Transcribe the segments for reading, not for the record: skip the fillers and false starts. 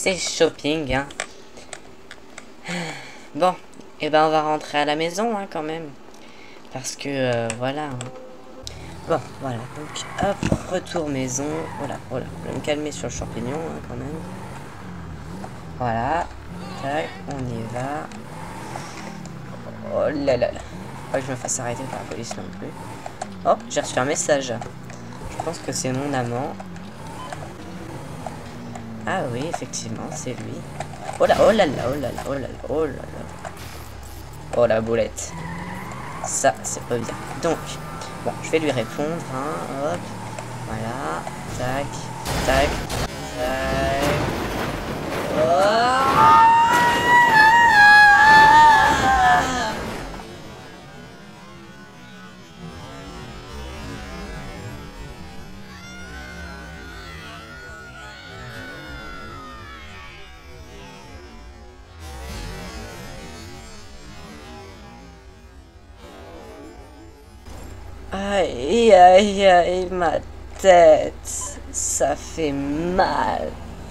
c'est shopping, hein. Bon, et ben on va rentrer à la maison, hein, quand même. Parce que, voilà. Hein. Bon, voilà, donc, hop, retour maison. Voilà, voilà, je vais me calmer sur le champignon, hein, quand même. Voilà, tac, on y va. Oh là là là. Pas que je me fasse arrêter par la police non plus. Oh, j'ai reçu un message. Je pense que c'est mon amant. Ah oui, effectivement, c'est lui. Oh là, oh là là, oh là là, oh là là, oh là là. Oh la boulette. Ça, c'est pas bien. Donc, bon, je vais lui répondre, hein, hop. Voilà, tac, tac, tac. Oh. Aïe, aïe, aïe, ma tête, ça fait mal.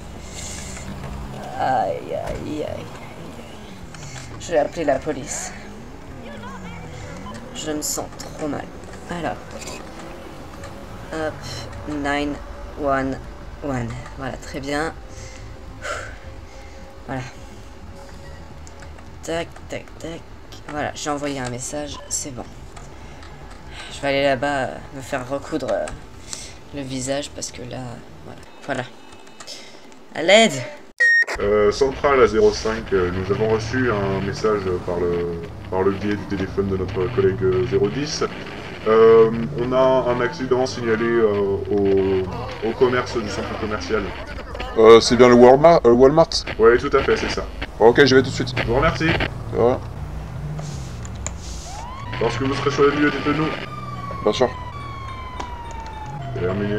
Aïe, aïe, aïe, aïe. Je vais appeler la police. Je me sens trop mal. Alors. Hop, 911. Voilà, très bien. Voilà. Tac, tac, tac. Voilà, j'ai envoyé un message, c'est bon. Je vais aller là-bas me faire recoudre le visage parce que là, voilà. À l'aide! Centrale à 05, nous avons reçu un message par le biais du téléphone de notre collègue 010. On a un accident signalé au commerce du centre commercial. C'est bien le Walmart? Oui, tout à fait, c'est ça. Ok, j'y vais tout de suite. Je vous remercie. Voilà. Lorsque vous serez sur les lieux, dites-le-nous. Bien sûr. Terminé.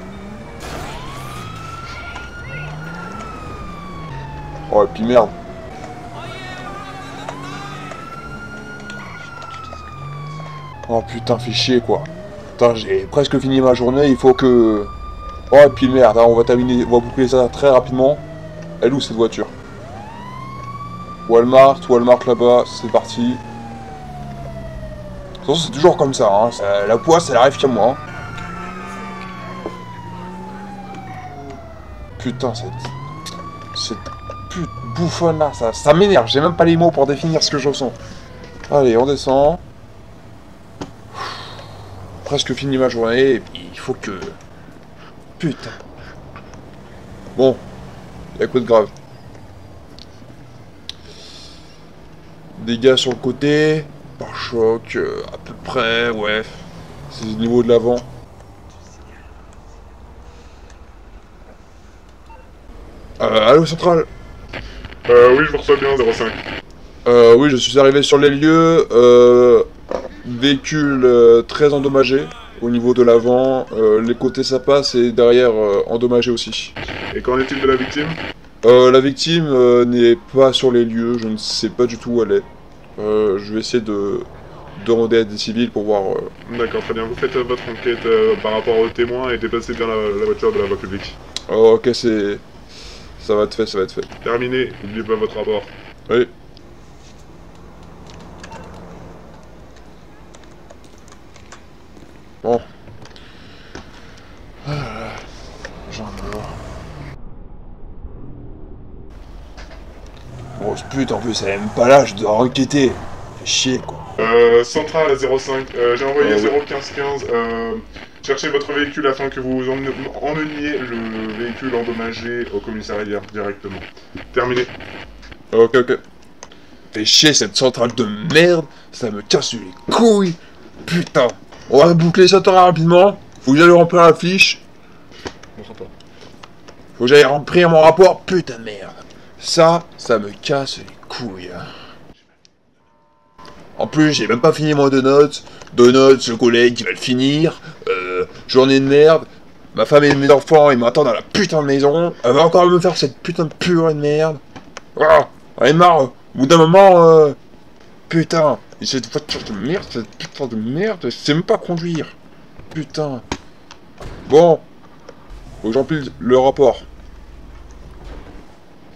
Oh, et puis merde. Oh putain, fais chier quoi. Putain, j'ai presque fini ma journée, il faut que... Oh, et puis merde, hein, on va boucler ça très rapidement. Elle est où cette voiture? Walmart là-bas, c'est parti. De toute façon, c'est toujours comme ça, hein. La poisse, elle arrive qu'à moi. Hein. Putain, cette pute bouffonne là, ça m'énerve, j'ai même pas les mots pour définir ce que je ressens. Allez, on descend. Presque fini ma journée, et puis il faut que... Putain. Bon, y'a quoi de grave? Dégâts sur le côté, pare-choc, à peu près, ouais. C'est le niveau de l'avant. Allô, centrale? Oui, je vous reçois bien, 05. Oui, je suis arrivé sur les lieux. Véhicule très endommagé au niveau de l'avant. Les côtés ça passe et derrière endommagé aussi. Et qu'en est-il de la victime? La victime n'est pas sur les lieux, je ne sais pas du tout où elle est. Je vais essayer de demander à des civils pour voir... D'accord, très bien. Vous faites votre enquête par rapport aux témoins et déplacez bien la voiture de la voie publique. Oh, ok, c'est... Ça va être fait, ça va être fait. Terminé, n'oubliez pas votre rapport. Oui. Bon. J'en ai marre. Grosse pute, en plus, elle est même pas là, je dois enquêter. Fait chier, quoi. Centrale à 05, j'ai envoyé oui. 01515, cherchez votre véhicule afin que vous emmeniez le véhicule endommagé au commissariat directement. Terminé. Ok, ok. Fait chier cette centrale de merde, ça me casse les couilles. Putain. On va boucler ça très rapidement. Faut que j'aille remplir la fiche. Faut que j'aille remplir mon rapport. Putain de merde. Ça me casse les couilles. En plus, j'ai même pas fini mon donuts. Donuts, le collègue qui va le finir. Journée de merde. Ma femme et mes enfants, ils m'attendent à la putain de maison. Elle va encore me faire cette putain de purée de merde. Ah, j'en ai marre. Au bout d'un moment, putain. Et cette voiture de merde, cette putain de merde, je sais même pas conduire. Putain. Bon. Faut que j'empile le rapport.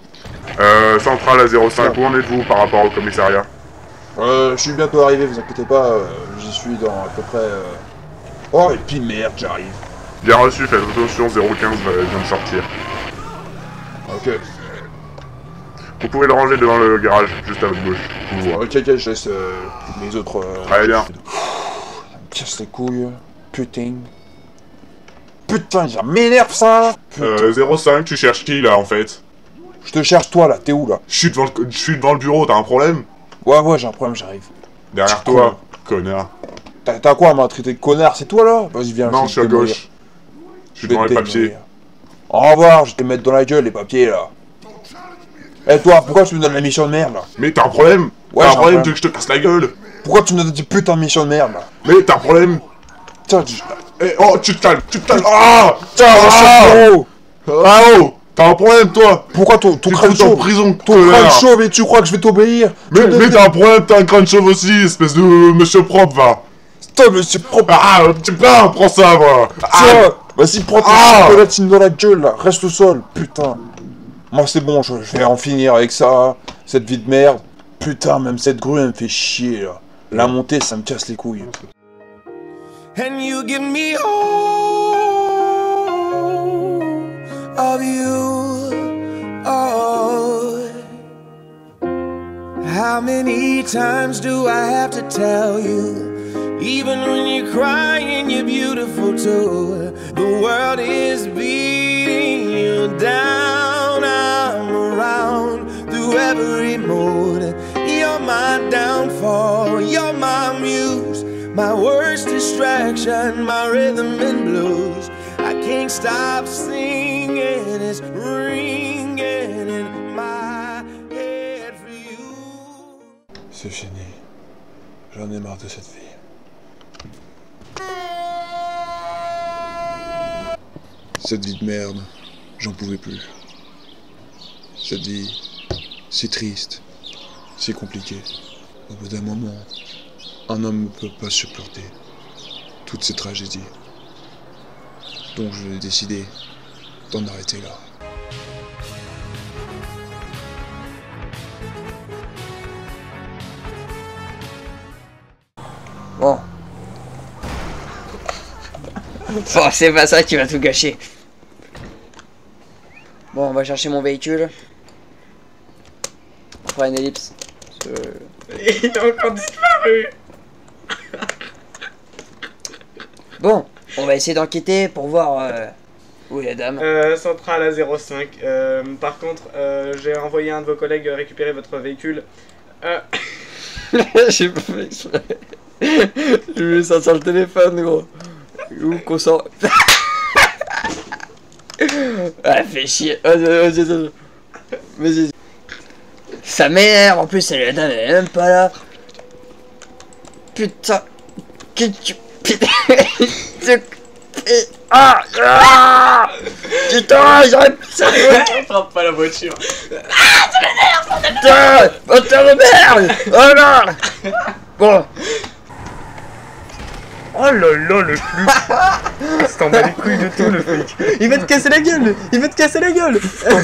Centrale à 05, où en êtes-vous par rapport au commissariat? Je suis bientôt arrivé, vous inquiétez pas, j'y suis dans à peu près... Oh, et puis merde, j'arrive. Bien reçu, faites attention, 015 vient de sortir. Ok. Vous pouvez le ranger devant le garage, juste à votre gauche. Ok, ok, je laisse les autres... Très bien. Ça me casse les couilles, putain. Putain, ça m'énerve ça. 05, tu cherches qui là en fait? Je te cherche toi là, t'es où là? Je suis devant le bureau, t'as un problème? Ouais, j'ai un problème, j'arrive. Derrière toi, connard. T'as quoi à m'a traité de connard, c'est toi là? Vas-y, viens. Non, je suis à gauche. Je suis devant les papiers. Au revoir, je vais te mettre dans la gueule les papiers là. Eh toi, pourquoi tu me donnes la mission de merde là? Mais t'as un problème? Ouais, t'as un j'ai problème, tu veux que je te casse la gueule? Pourquoi tu me donnes des putains de missions de merde là? Mais t'as un problème? Tiens, Eh, oh, tu te calmes, Ah! Tiens, oh! Ah oh! T'as un problème toi? Pourquoi ton crâne Tu te fous en chauve? prison, Ton crâne connard. chauve et tu crois que je vais t'obéir? Mais t'as un problème, t'as un crâne chauve aussi, espèce de monsieur propre, va! Stop, monsieur propre! Ah, prends ça, moi! Tiens! Vas-y, prends ta Ah! chocolatine dans la gueule là, reste au sol, putain! Moi c'est bon, je vais en finir avec ça, cette vie de merde. Putain, même cette grue elle me fait chier là. La montée, ça me casse les couilles. And you give me all of you. Oh, how many times do I have to tell you? Even when you're crying, you're beautiful too. The world is beating you down. I'm around through every mood. You're my downfall, you're my muse, my worst distraction, my rhythm and blues. I can't stop singing, it's ringing in my head for you. C'est fini. J'en ai marre de cette vie. Cette vie de merde, j'en pouvais plus. Cette vie si triste, si compliquée. Au bout d'un moment, un homme ne peut pas supporter toutes ces tragédies. Donc j'ai décidé d'en arrêter là. Bon. Bon, c'est pas ça qui va tout gâcher. Bon, on va chercher mon véhicule. On fera une ellipse. Il a encore disparu. Bon, on va essayer d'enquêter pour voir où est la dame. Centrale à 05. Par contre, j'ai envoyé un de vos collègues récupérer votre véhicule. J'ai pas fait exprès. Je voulais sortir le téléphone, gros. Où qu'on sort. Ah, fais chier. Vas-y. Ça m'énerve, en plus, la dame, elle est même pas là. Putain. Que tu... Putain. Ah, putain, j'aurais pu ça. Frappe pas la voiture. Putain, putain de merde. Oh non. Bon. Oh là là, le flux. C'est en bas les couilles de tout, le flic. Il va te casser la gueule. Il va te casser la gueule.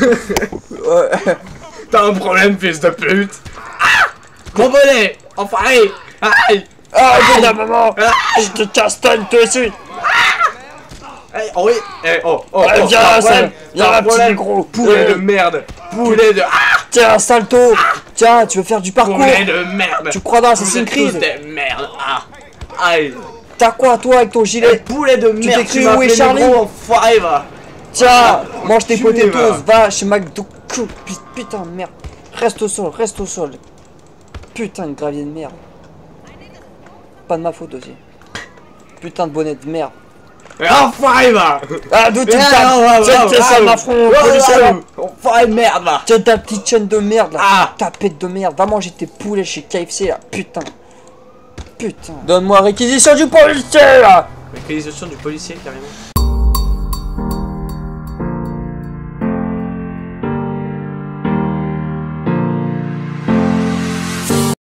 T'as un problème, fils de pute. Ah, mon bonnet. Enfoiré. Aïe. Ah, putain, maman. Je te castagne toi aussi. Hey, oh oui. Eh, oh, Viens, ça. Y'a un petit gros poulet de merde. Poulet de... Tiens, salto. Tiens, tu veux faire du parcours. Poulet de merde. Tu crois dans Assassin's Creed? Poulet de merde. Ah. Aïe. T'as quoi, toi, avec ton gilet? Poulet de merde. t'es cru où est Charlie? Enfoiré, va. Tiens, mange tes Enculé, potatoes. Va chez McDo. Putain de merde. Reste au sol, reste au sol. Putain de gravier de merde. Pas de ma faute aussi. Putain de bonnet de merde. Enfoiré, va. Ah, d'où tu me tapes? Tiens, ça m'a front, policier. Enfoiré de merde, va. Tiens, ta petite chaîne de merde là. Ah. Ta pète de merde. Va manger tes poulets chez KFC là. Putain. Putain. Donne-moi réquisition du policier là. Réquisition du policier, carrément.